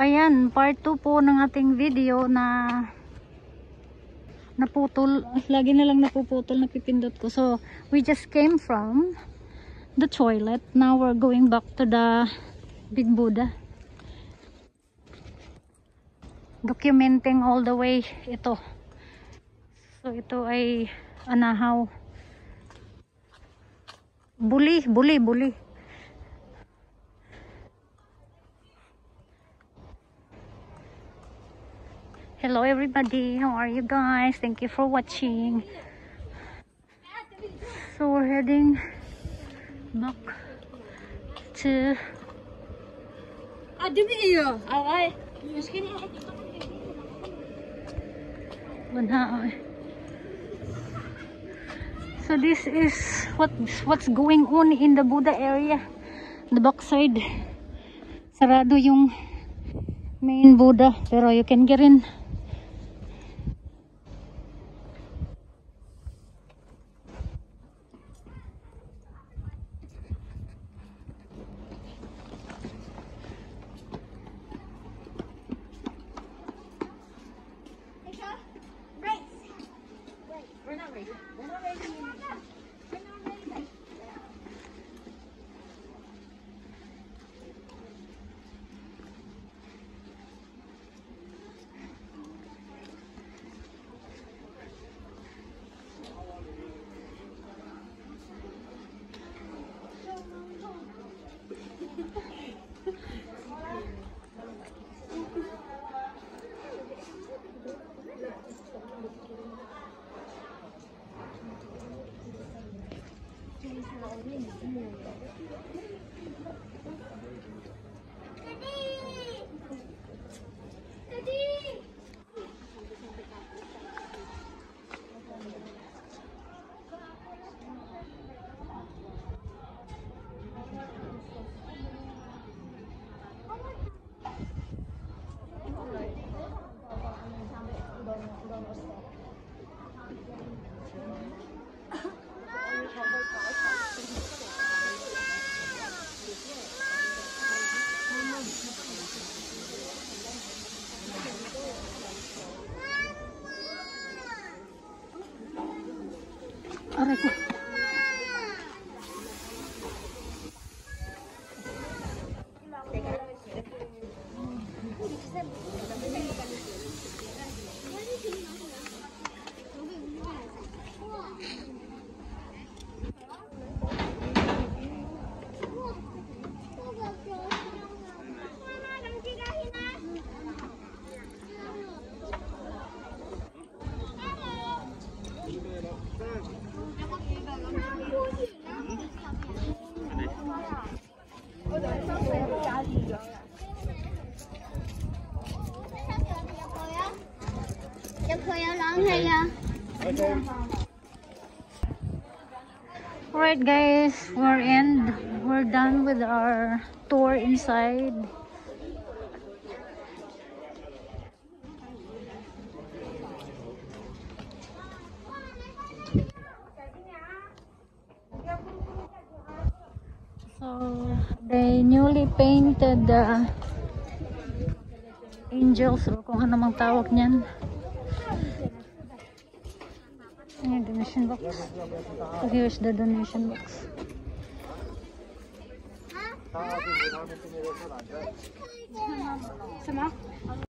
Ayan, part 2 po ng ating video na naputol. Lagi na lang napuputol, napipindot ko. So, we just came from the toilet. Now we're going back to the Big Buddha. Documenting all the way ito. So, ito ay anahaw. Buli. Hello everybody, how are you guys? Thank you for watching. So we're heading back to Lantau. So this is what's going on in the Buddha area. The backside, sarado yung main Buddha, pero you can get in. Aray ko. Alright guys, we're done with our tour inside. So they newly painted the angels, o kung ano mang tawag niyan. Ayan, donation box. So here's the donation box.